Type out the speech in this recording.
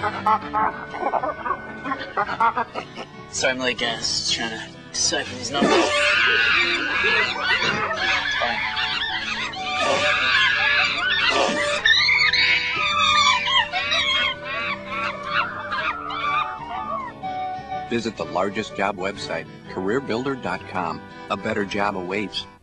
Sorry, I'm late, guys. Trying to decipher these numbers. Visit the largest job website, careerbuilder.com. A better job awaits.